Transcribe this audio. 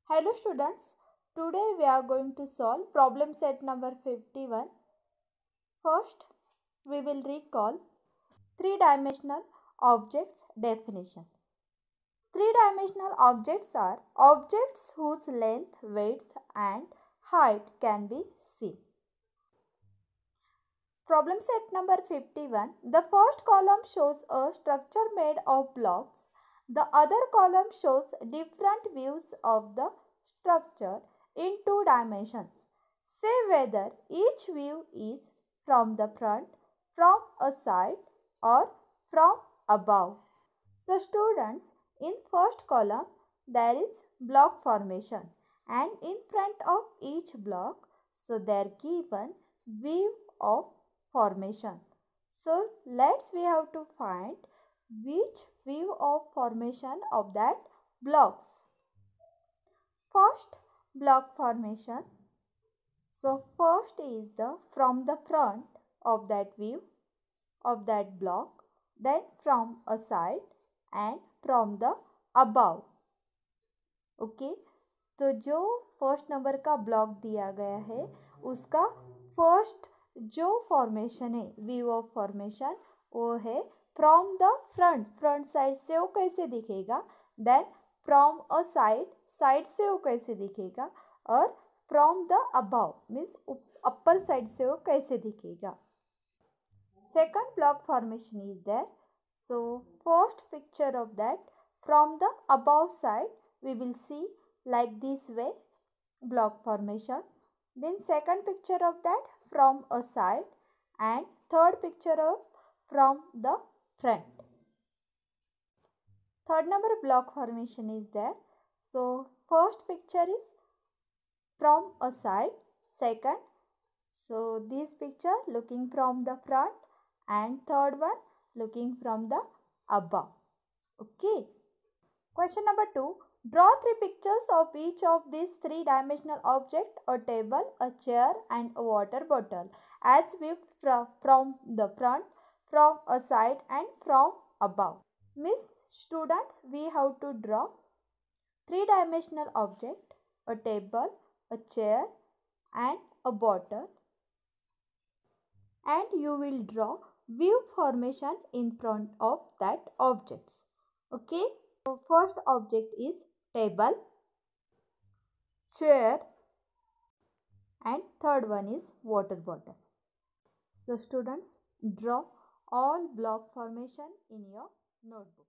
Hello students, today we are going to solve problem set number 51. First, we will recall three-dimensional objects definition. Three-dimensional objects are objects whose length, width and height can be seen. Problem set number 51. The first column shows a structure made of blocks. The other column shows different views of the structure in two dimensions. Say whether each view is from the front, from a side or from above. So students, in first column there is block formation and in front of each block, so they're given view of formation. So we have to find which view of formation of that blocks. First block formation. So first is the from the front of that view of that block, then from a side and from the above. Okay तो जो first number का block दिया गया है उसका first जो formation है view of formation वो है फ्रॉम द फ्रंट साइड से वो कैसे दिखेगा, देन फ्रॉम अ साइड से वो कैसे दिखेगा और from the above means upper side से वो कैसे दिखेगा. Second block formation is there. So first picture of that from the above side we will see like this way block formation. Then second picture of that from a side and third picture of from the front. Third number block formation is there. So first picture is from a side, second so this picture looking from the front and third one looking from the above. Okay. Question number 2. Draw three pictures of each of these three-dimensional objects, a table, a chair and a water bottle as viewed from the front, from a side and from above. Miss students, we have to draw three-dimensional object, a table, a chair and a bottle, and you will draw view formation in front of that objects. Okay, so first object is table, chair and third one is water bottle. So students, draw all block formation in your notebook.